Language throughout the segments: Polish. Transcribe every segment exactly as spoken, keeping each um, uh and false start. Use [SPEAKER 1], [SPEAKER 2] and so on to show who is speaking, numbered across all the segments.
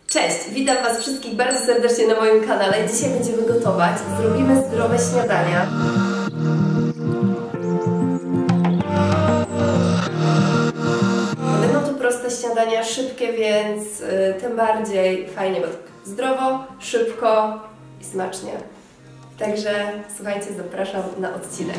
[SPEAKER 1] Cześć, witam Was wszystkich bardzo serdecznie na moim kanale. Dzisiaj będziemy gotować. Zrobimy zdrowe śniadania. Będą to proste śniadania, szybkie, więc y, tym bardziej fajnie, bo tak zdrowo, szybko i smacznie. Także słuchajcie, zapraszam na odcinek.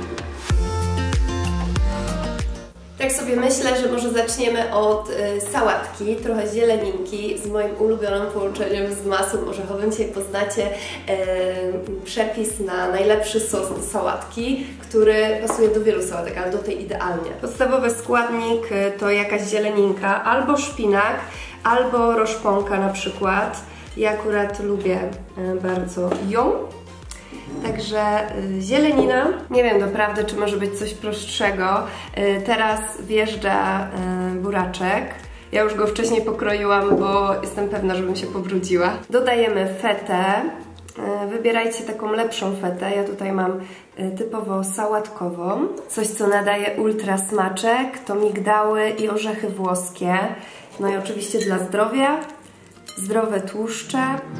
[SPEAKER 1] Tak sobie myślę, że może zaczniemy od y, sałatki, trochę zieleninki z moim ulubionym połączeniem z masłem orzechowym. Dzisiaj poznacie y, przepis na najlepszy sos do sałatki, który pasuje do wielu sałatek, ale do tej idealnie. Podstawowy składnik y, to jakaś zieleninka, albo szpinak, albo roszponka na przykład. Ja akurat lubię y, bardzo ją. Także y, zielenina, nie wiem naprawdę, czy może być coś prostszego. Y, teraz wjeżdża y, buraczek. Ja już go wcześniej pokroiłam, bo jestem pewna, żebym się pobrudziła. Dodajemy fetę. Y, wybierajcie taką lepszą fetę. Ja tutaj mam y, typowo sałatkową. Coś, co nadaje ultra smaczek, to migdały i orzechy włoskie. No i oczywiście dla zdrowia. Zdrowe tłuszcze.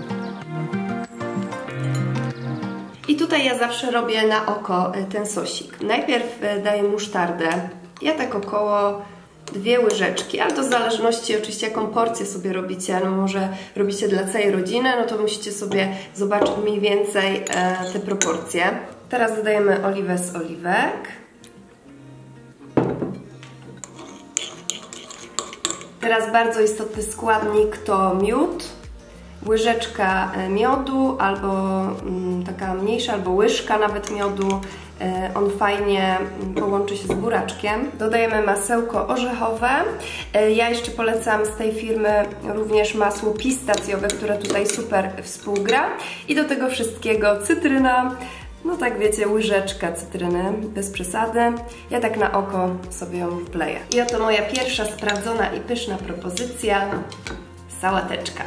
[SPEAKER 1] I tutaj ja zawsze robię na oko ten sosik. Najpierw daję musztardę. Ja tak około dwie łyżeczki, ale to w zależności oczywiście jaką porcję sobie robicie. No może robicie dla całej rodziny, no to musicie sobie zobaczyć mniej więcej te proporcje. Teraz dodajemy oliwę z oliwek. Teraz bardzo istotny składnik to miód. Łyżeczka miodu, albo mm, taka mniejsza, albo łyżka nawet miodu. E, on fajnie połączy się z buraczkiem. Dodajemy masełko orzechowe. E, ja jeszcze polecam z tej firmy również masło pistacjowe, które tutaj super współgra. I do tego wszystkiego cytryna. No tak wiecie, łyżeczka cytryny, bez przesady. Ja tak na oko sobie ją wkleję. I oto moja pierwsza sprawdzona i pyszna propozycja. Sałateczka.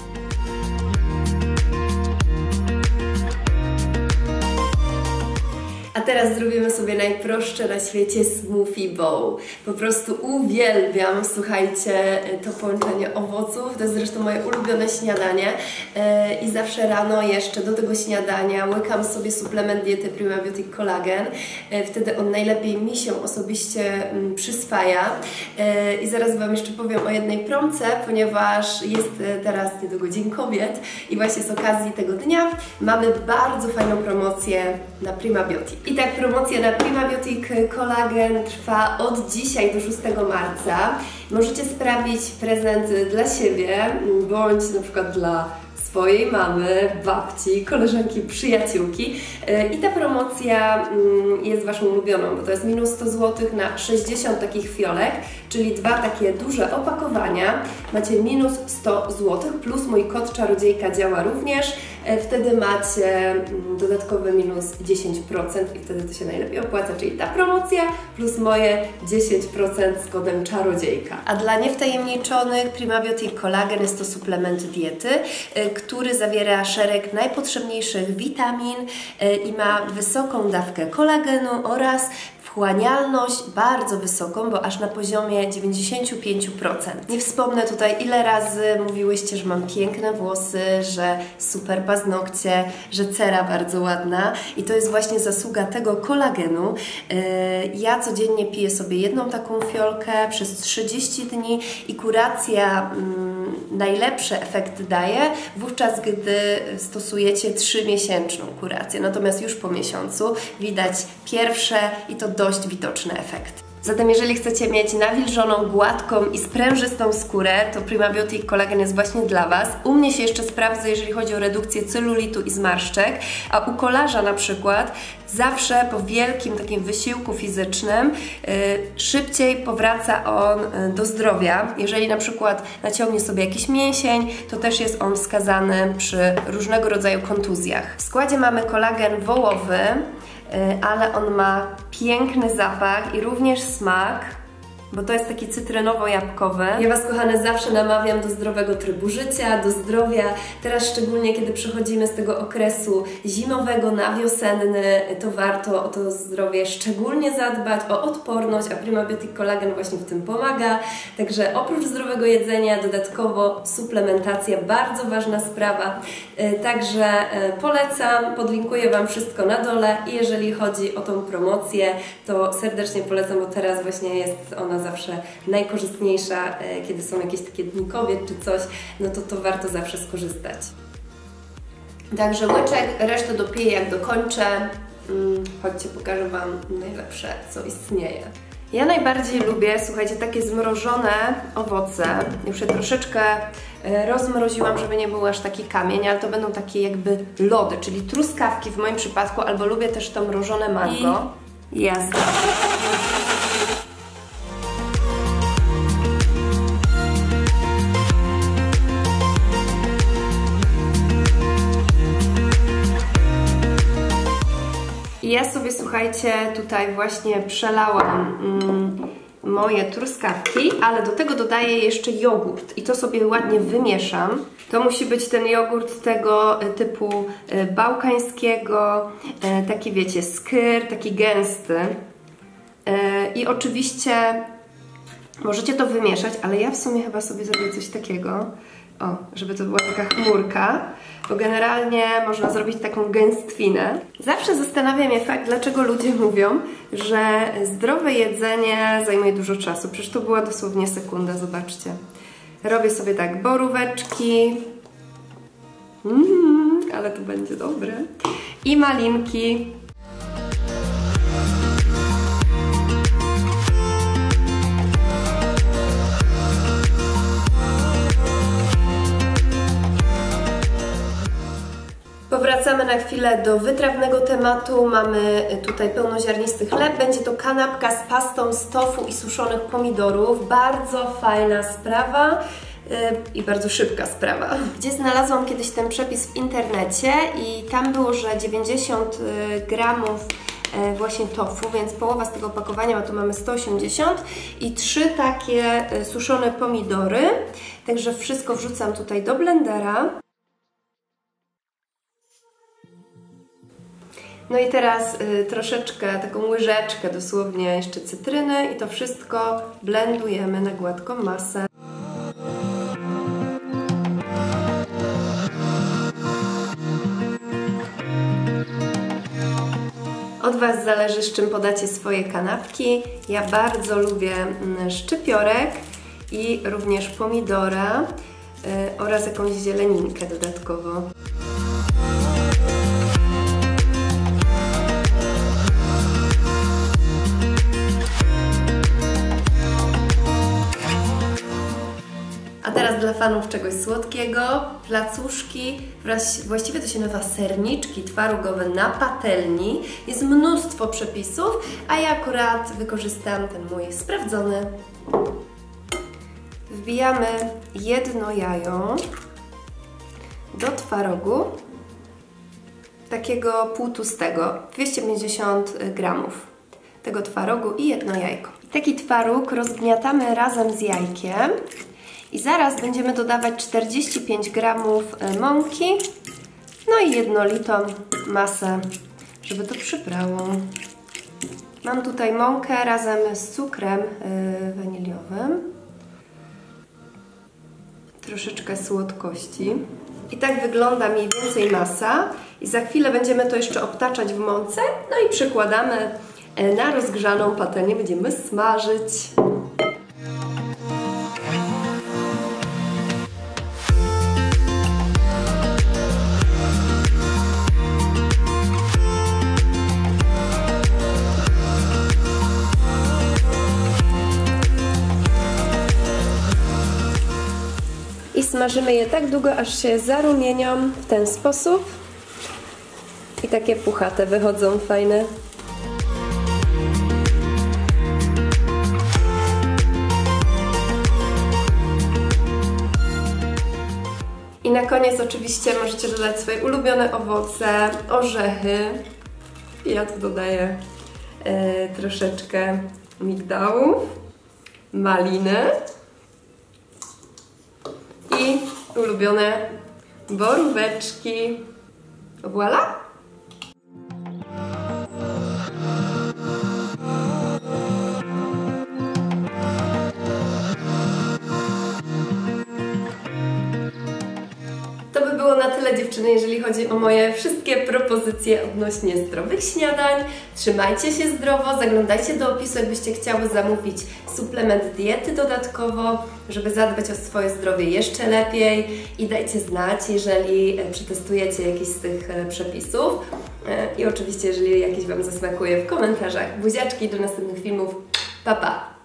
[SPEAKER 1] A teraz zrobimy sobie najprostsze na świecie smoothie bowl. Po prostu uwielbiam, słuchajcie, to połączenie owoców. To jest zresztą moje ulubione śniadanie. I zawsze rano jeszcze do tego śniadania łykam sobie suplement diety Primabiotic Collagen. Wtedy on najlepiej mi się osobiście przyswaja. I zaraz Wam jeszcze powiem o jednej promce, ponieważ jest teraz niedługo Dzień Kobiet i właśnie z okazji tego dnia mamy bardzo fajną promocję na Primabiotic. I tak promocja na Primabiotic Collagen trwa od dzisiaj do szóstego marca. Możecie sprawić prezent dla siebie, bądź na przykład dla swojej mamy, babci, koleżanki, przyjaciółki. I ta promocja jest Waszą ulubioną, bo to jest minus sto złotych na sześćdziesiąt takich fiolek, czyli dwa takie duże opakowania. Macie minus sto złotych, plus mój kod czarodziejka działa również. Wtedy macie dodatkowy minus dziesięć procent i wtedy to się najlepiej opłaca, czyli ta promocja plus moje dziesięć procent z kodem czarodziejka. A dla niewtajemniczonych Primabiotic Collagen jest to suplement diety, który zawiera szereg najpotrzebniejszych witamin i ma wysoką dawkę kolagenu oraz wchłanialność bardzo wysoką, bo aż na poziomie dziewięćdziesiąt pięć procent. Nie wspomnę tutaj, ile razy mówiłyście, że mam piękne włosy, że super paznokcie, że cera bardzo ładna i to jest właśnie zasługa tego kolagenu. Ja codziennie piję sobie jedną taką fiolkę przez trzydzieści dni i kuracja mm, najlepsze efekty daje wówczas, gdy stosujecie trzymiesięczną kurację. Natomiast już po miesiącu widać pierwsze i to dość widoczny efekt. Zatem jeżeli chcecie mieć nawilżoną, gładką i sprężystą skórę, to Primabiotic Collagen jest właśnie dla Was. U mnie się jeszcze sprawdza, jeżeli chodzi o redukcję celulitu i zmarszczek, a u kolarza na przykład zawsze po wielkim takim wysiłku fizycznym yy, szybciej powraca on yy, do zdrowia. Jeżeli na przykład naciągnie sobie jakiś mięsień, to też jest on wskazany przy różnego rodzaju kontuzjach. W składzie mamy kolagen wołowy, ale on ma piękny zapach i również smak. bo to jest taki cytrynowo-jabłkowy. Ja Was, kochane, zawsze namawiam do zdrowego trybu życia, do zdrowia. Teraz szczególnie, kiedy przechodzimy z tego okresu zimowego na wiosenny, to warto o to zdrowie szczególnie zadbać, o odporność, a Primabiotic Collagen właśnie w tym pomaga. Także oprócz zdrowego jedzenia, dodatkowo suplementacja, bardzo ważna sprawa. Także polecam, podlinkuję Wam wszystko na dole i jeżeli chodzi o tą promocję, to serdecznie polecam, bo teraz właśnie jest ona zawsze najkorzystniejsza, kiedy są jakieś takie dni kobiet czy coś, no to to warto zawsze skorzystać. Także łyczek, resztę dopiję jak dokończę. Chodźcie, pokażę Wam najlepsze, co istnieje. Ja najbardziej lubię, słuchajcie, takie zmrożone owoce. Już je troszeczkę rozmroziłam, żeby nie był aż taki kamień, ale to będą takie jakby lody, czyli truskawki w moim przypadku, albo lubię też to mrożone mango. I jazda. I ja sobie, słuchajcie, tutaj właśnie przelałam mm, moje truskawki, ale do tego dodaję jeszcze jogurt i to sobie ładnie wymieszam. To musi być ten jogurt tego typu bałkańskiego, taki wiecie, skyr, taki gęsty. I oczywiście możecie to wymieszać, ale ja w sumie chyba sobie zrobię coś takiego, o, żeby to była taka chmurka, bo generalnie można zrobić taką gęstwinę. Zawsze zastanawia mnie fakt, dlaczego ludzie mówią, że zdrowe jedzenie zajmuje dużo czasu. Przecież to była dosłownie sekunda, zobaczcie. Robię sobie tak boróweczki, mm, ale to będzie dobre, i malinki. Powracamy na chwilę do wytrawnego tematu. Mamy tutaj pełnoziarnisty chleb. Będzie to kanapka z pastą z tofu i suszonych pomidorów. Bardzo fajna sprawa yy, i bardzo szybka sprawa. Gdzie znalazłam kiedyś ten przepis w internecie i tam było, że dziewięćdziesiąt gramów właśnie tofu, więc połowa z tego opakowania, a tu mamy sto osiemdziesiąt, i trzy takie suszone pomidory. Także wszystko wrzucam tutaj do blendera. No i teraz y, troszeczkę, taką łyżeczkę dosłownie jeszcze cytryny i to wszystko blendujemy na gładką masę. Od Was zależy, z czym podacie swoje kanapki. Ja bardzo lubię szczypiorek i również pomidora y, oraz jakąś zieleninkę dodatkowo. Teraz dla fanów czegoś słodkiego, placuszki, właściwie to się nazywa serniczki twarogowe na patelni. Jest mnóstwo przepisów, a ja akurat wykorzystam ten mój sprawdzony. Wbijamy jedno jajo do twarogu, takiego półtłustego, dwieście pięćdziesiąt gramów tego twarogu i jedno jajko. Taki twaróg rozgniatamy razem z jajkiem. I zaraz będziemy dodawać czterdzieści pięć gramów mąki, no i jednolitą masę, żeby to przyprało. Mam tutaj mąkę razem z cukrem yy, waniliowym, troszeczkę słodkości. I tak wygląda mniej więcej masa. I za chwilę będziemy to jeszcze obtaczać w mące, no i przykładamy na rozgrzaną patelnię, będziemy smażyć. I smażymy je tak długo, aż się zarumienią w ten sposób. I takie puchate wychodzą, fajne. I na koniec oczywiście możecie dodać swoje ulubione owoce, orzechy. Ja tu dodaję e, troszeczkę migdałów. maliny i ulubione boróweczki. Voilà! To by było na tyle, dziewczyny, jeżeli chodzi o moje wszystkie propozycje odnośnie zdrowych śniadań. Trzymajcie się zdrowo, zaglądajcie do opisu, jakbyście chciały zamówić suplement diety dodatkowo, żeby zadbać o swoje zdrowie jeszcze lepiej i dajcie znać, jeżeli przetestujecie jakiś z tych przepisów. I oczywiście, jeżeli jakiś Wam zasmakuje, w komentarzach. Buziaczki, do następnych filmów. Pa, pa!